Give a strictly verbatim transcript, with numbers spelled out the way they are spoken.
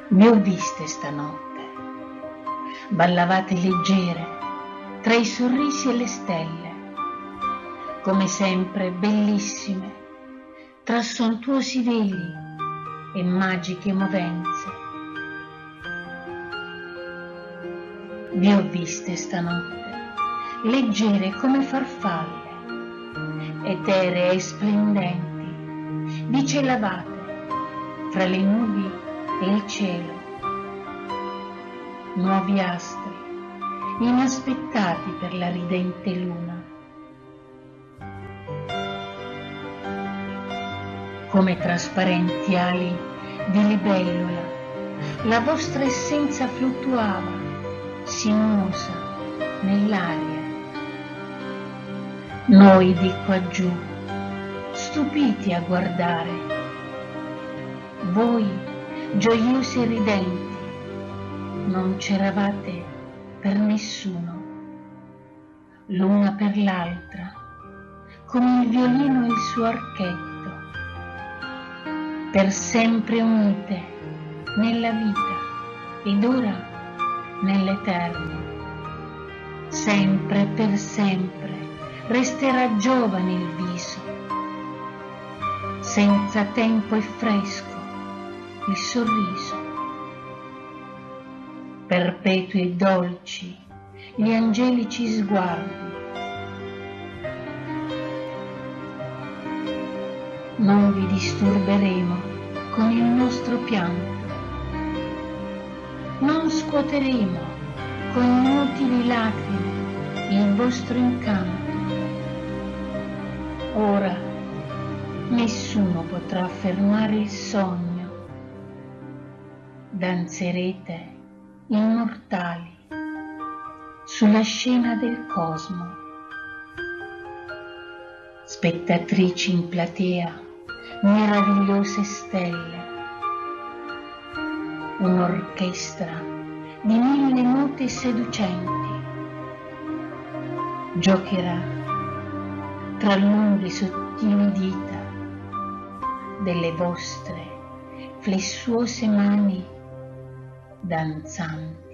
Vi ho viste stanotte, ballavate leggere tra i sorrisi e le stelle, come sempre bellissime, tra sontuosi veli e magiche movenze. Vi ho viste stanotte, leggere come farfalle, eteree e splendenti, vi celavate fra le nubi e il cielo, nuovi astri, inaspettati per la ridente luna. Come trasparenti ali di libellula, la vostra essenza fluttuava, sinuosa, nell'aria. Noi di quaggiù, stupiti a guardare, voi gioiosi e ridenti, non c'eravate per nessuno, l'una per l'altra, come il violino e il suo archetto, per sempre unite nella vita ed ora nell'eterno. Sempre e per sempre resterà giovane il viso, senza tempo e fresco il sorriso, perpetui e dolci gli angelici sguardi. Non vi disturberemo con il nostro pianto, non scuoteremo con inutili lacrime il vostro incanto. Ora nessuno potrà fermare il sogno, danzerete immortali sulla scena del cosmo, spettatrici in platea, meravigliose stelle, un'orchestra di mille note seducenti giocherà tra lunghe sottili dita delle vostre flessuose mani danzanti.